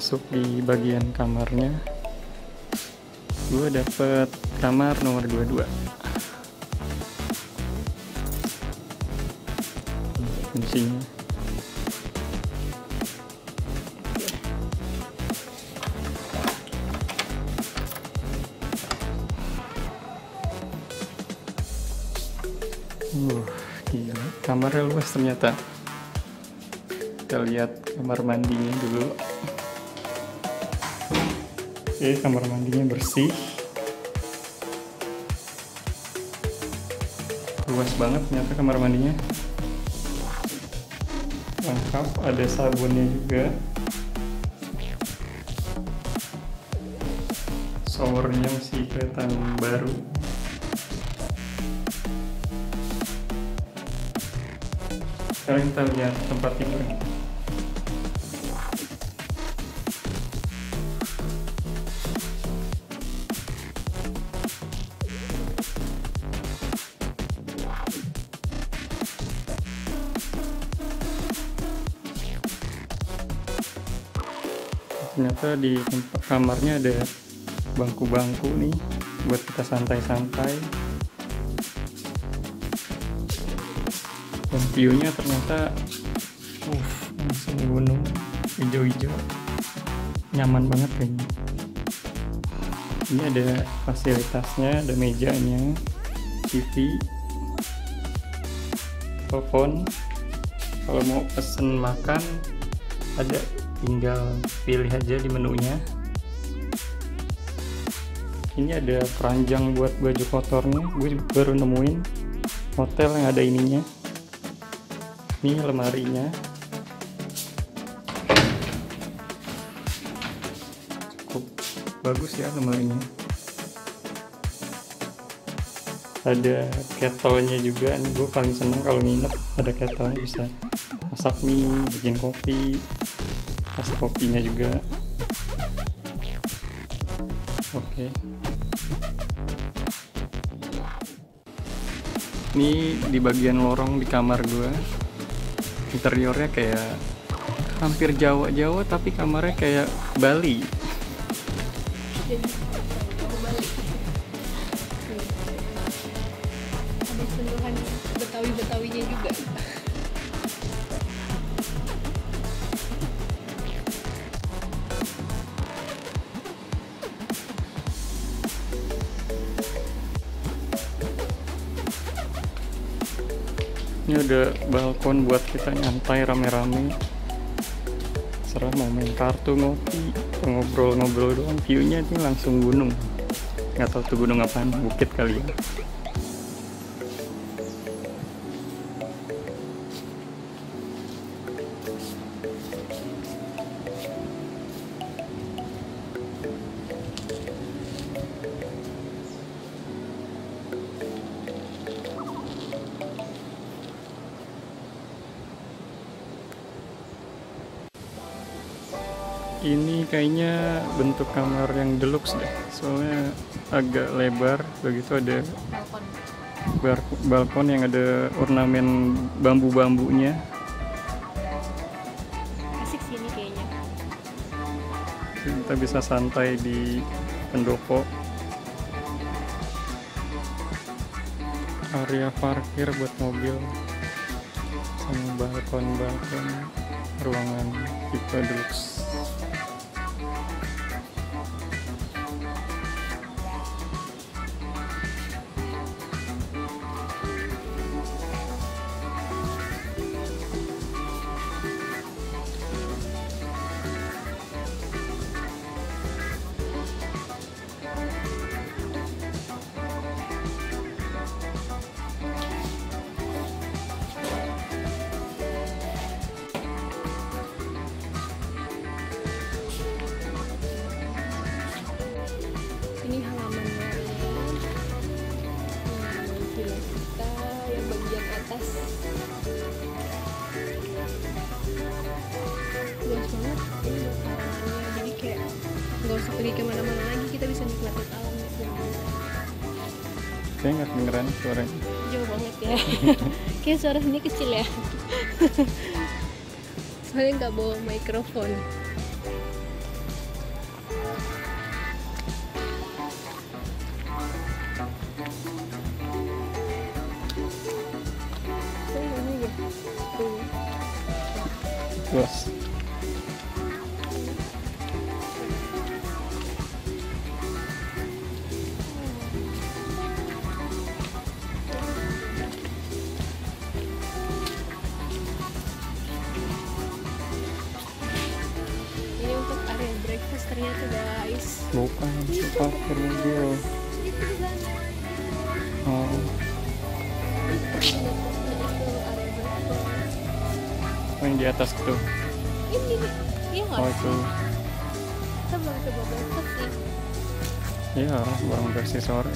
masuk di bagian kamarnya. Gue dapet kamar nomor 22. Fungsinya gila, kamarnya luas ternyata. Kita lihat kamar mandinya dulu. Oke, kamar mandinya bersih, luas banget ternyata kamar mandinya. Lengkap, ada sabunnya juga. Showernya masih kelihatan baru. Sekarang kita lihat tempat tidur. Ternyata di tempat kamarnya ada bangku-bangku nih buat kita santai-santai. Dan view-nya ternyata langsung gunung hijau-hijau, nyaman banget kayaknya. Ini ada fasilitasnya, ada mejanya, TV, telepon. Kalau mau pesen makan ada, tinggal pilih aja di menunya. Ini ada keranjang buat baju kotornya. Gue baru nemuin hotel yang ada ininya. Ini lemarinya. Cukup bagus ya lemarinya. Ada kettle-nya juga. Ini gue paling seneng kalau nginep ada kettle, bisa masak mie, bikin kopi, kasih kopinya juga. Oke. Ini di bagian lorong di kamar gue. Interiornya kayak hampir Jawa-Jawa, tapi kamarnya kayak Bali. Jadi Bali. Ada sentuhan Betawi-Betawinya juga. Ini ada balkon buat kita nyantai rame-rame. Serah mau main kartu, ngopi, ngobrol-ngobrol doang. View-nya ini langsung gunung. Nggak tahu tuh gunung apaan, bukit kali ya. Ini kayaknya bentuk kamar yang deluxe deh, soalnya agak lebar. Begitu ada balkon yang ada ornamen bambu-bambunya. Asik sih ini kayaknya. Kita bisa santai di pendopo. Area parkir buat mobil, sama balkon-balkon ruangan tipe deluxe. Ini halamannya, halaman villa kita yang bagian atas. Luas banget ini buat halamannya, jadi kayak nggak usah pergi kemana-mana lagi, kita bisa nikmatin alam di sini. Saya nggak kedengeran suaranya. Jauh banget ya. Kayak suara sini kecil ya. Soalnya nggak bawa mikrofon. Ini ya. Tuh. Luas. Ini untuk area breakfast ternyata guys. Bukan, parkir mobil. Itu di sana. Oh, Itu area breakfast. yang di atas tuh. Ini nih. Iya nggak Oh sih? itu, Kita belum coba breakfast sih. ya barang versi sore.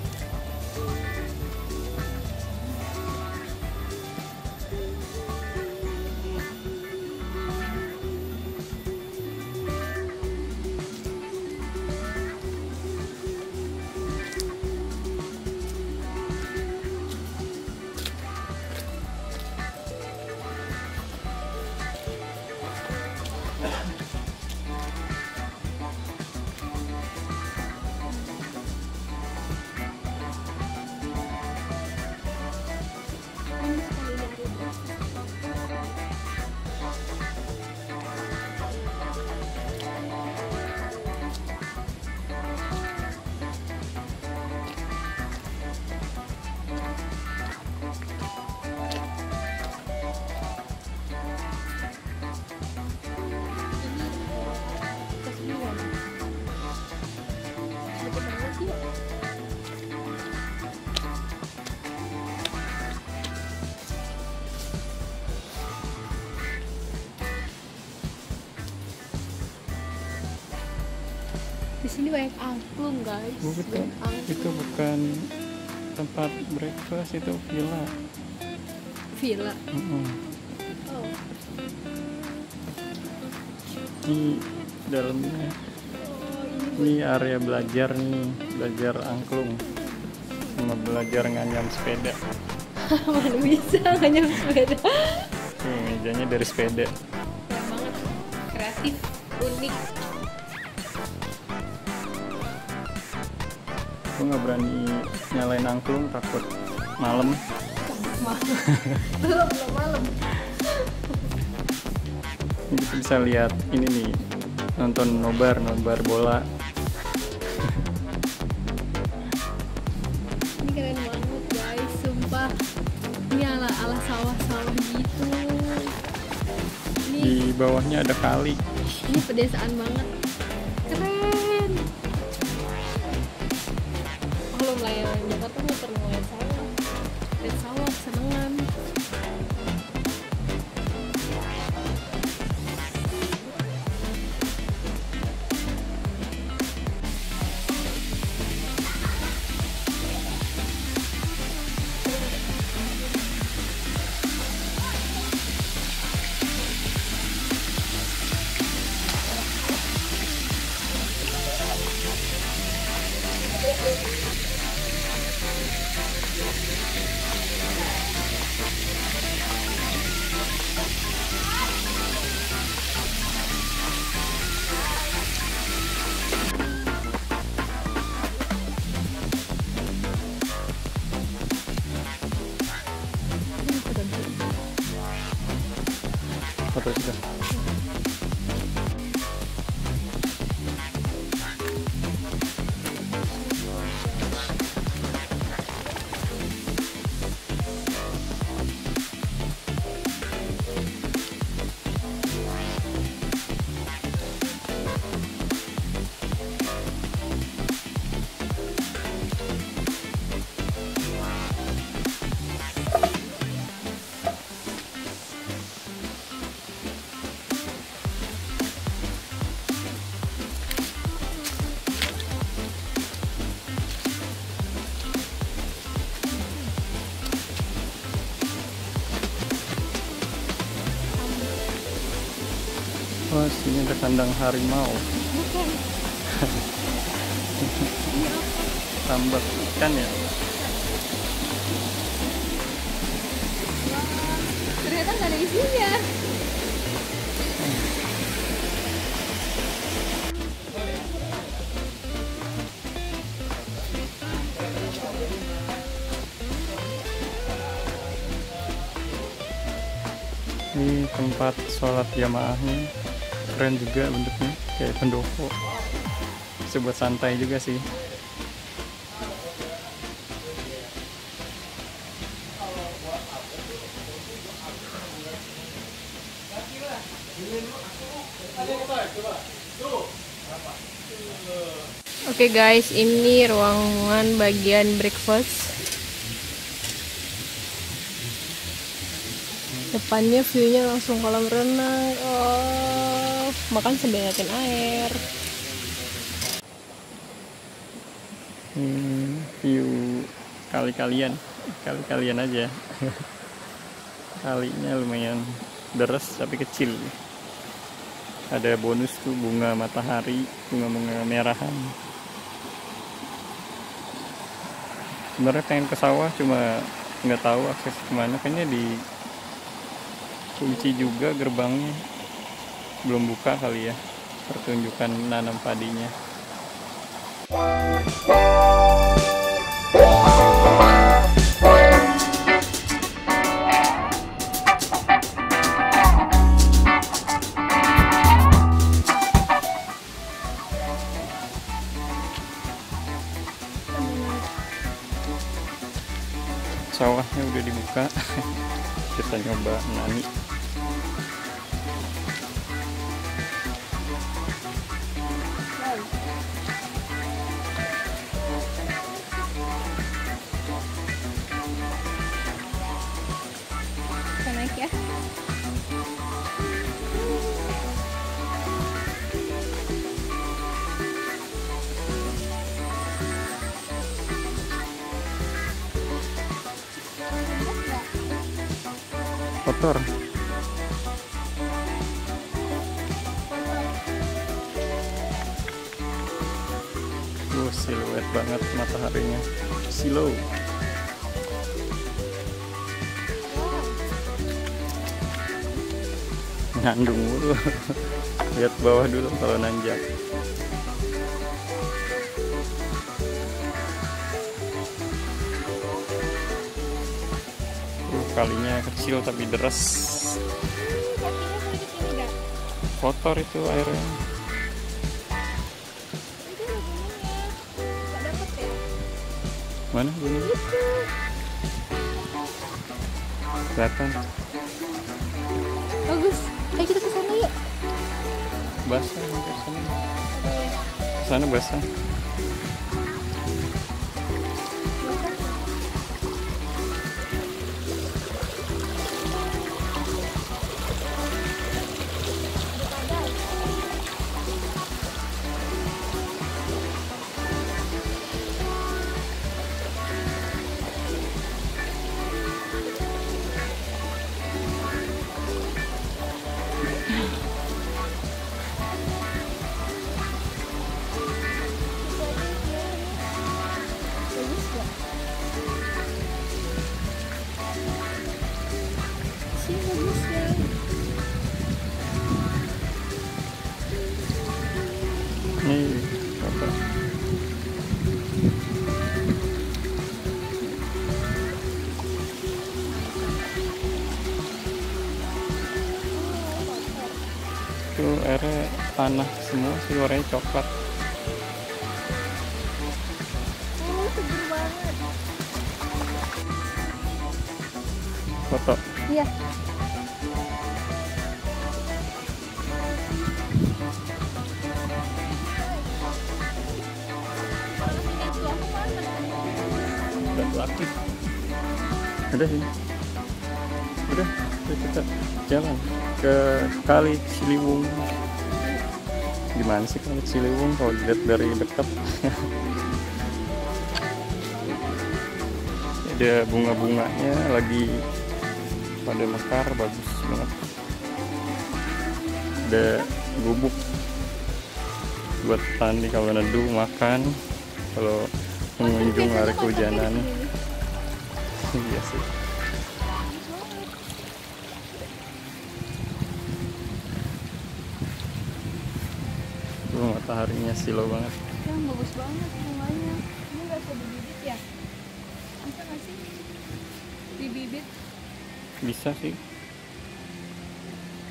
Ini sekali dari breakfast. Kesembilan. Deket banget sih. Di sini banyak angklung guys. Bukan, Banyak angklung. itu bukan tempat breakfast, itu villa. Villa. Mm-mm. Oh, Di dalamnya, oh ini area belajar nih, belajar angklung sama belajar nganyam sepeda. mana bisa nganyam sepeda. Nih, mejanya dari sepeda. Keren banget, kreatif, unik. Gue nggak berani nyalain angklung, takut malam. belum malam. Ini kita bisa lihat ini nih, nonton nobar bola. Ini keren banget guys, sumpah. Ini ala sawah-sawah gitu. Ini Di bawahnya ada kali. ini pedesaan banget. Keren. Kalau melayang Jakarta nggak pernah ngeliat sawah. Lihat sawah senengan. Foto juga. Wah, sini ada kandang harimau. Bukan. Tambak ikan ya. Ternyata nggak ada isinya. Ini tempat sholat jamaahnya, keren juga bentuknya kayak pendopo. Bisa buat santai juga sih. Oke guys, ini ruangan bagian breakfast. Depannya view-nya langsung kolam renang. Oh, makan sambil ngeliatin air. View kali-kalian aja. Kalinya lumayan deras tapi kecil. Ada bonus tuh bunga matahari, bunga merahan. Sebenarnya pengen ke sawah cuma nggak tahu akses kemana, kayaknya di kunci juga gerbangnya, belum buka kali ya pertunjukan nanam padinya. Sawahnya udah dibuka. Kita nyoba nani. Kita naik ya. Kotor. Siluet banget mataharinya. Silau. Nandung dulu. Lihat bawah dulu kalau nanjak. Kalinya kecil tapi deras. Kotor itu airnya. Mana gunung? Kelihatan. Bagus. Ayo kita ke sana yuk. Basah ke sana. Sana basah. Nih, apa? Itu airnya tanah semua sih, warnanya coklat. Seger banget. Foto. Iya. Laki. Udah sih. Udah kita jalan ke Kali Ciliwung. Gimana sih Kali Ciliwung kalau dilihat dari dekat? Ada bunga-bunganya lagi pada mekar, bagus banget. Ada gubuk buat tani kalau neduh, makan kalau pengunjung lari kehujanan. Iya sih. Mataharinya silau banget. Yang bagus banget bunganya. Ini nggak bisa dibibit ya? Bisa nggak sih? Dibibit? Bisa sih.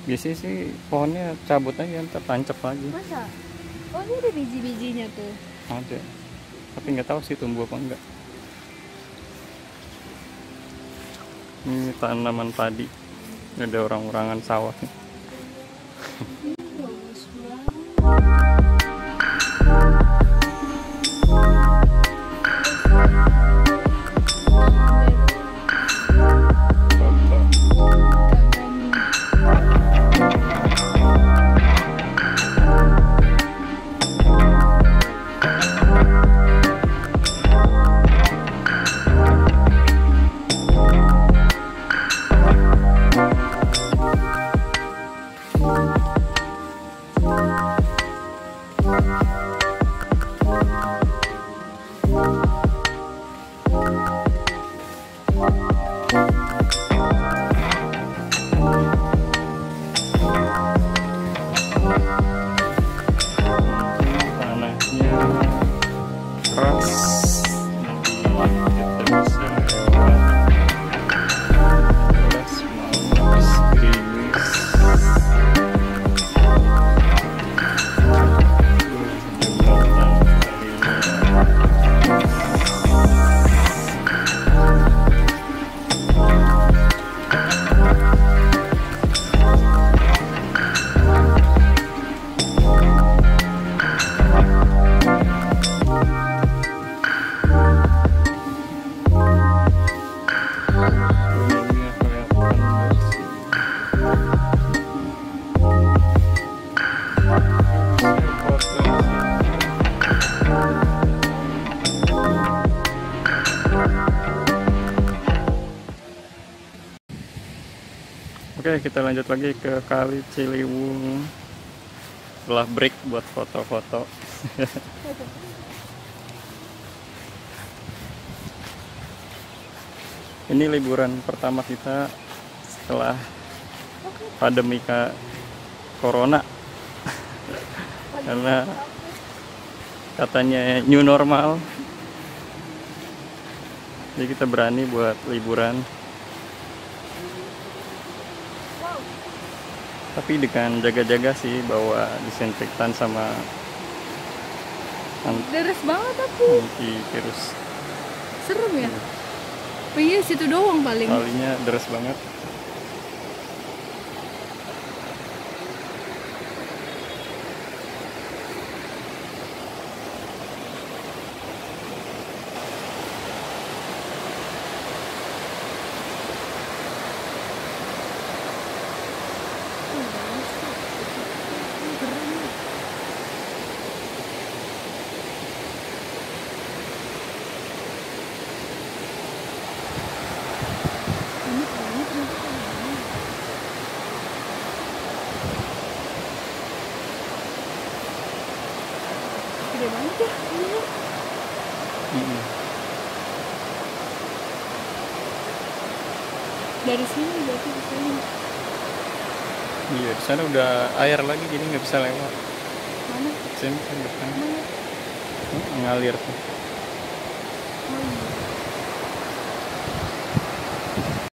Biasanya sih pohonnya cabut aja, ntar tancap lagi. Masa? Oh ini ada biji-bijinya tuh. Ada. Tapi nggak tahu sih tumbuh apa enggak. Ini tanaman padi. Ada orang-orangan sawah nih. Bagus banget. Tanahnya keras, jadi kita bisa lewat keras maupun gerimis. Kuningnya kelihatan bersih. Support bersih. Oke, kita lanjut lagi ke Kali Ciliwung. Setelah break buat foto-foto. Ini liburan pertama kita setelah pandemi corona. Karena katanya new normal. Jadi kita berani buat liburan. Tapi dengan jaga-jaga sih, bawa disinfektan sama Deres banget tapi antivirus. serem ya. Oh iya situ doang paling. Kalinya deres banget. Gede banget ya ini. Mm-mm. Dari sini berarti ke sini. Iya, di sana udah air lagi, jadi nggak bisa lewat. Mana? Sini kan depan Mana? ngalir tuh.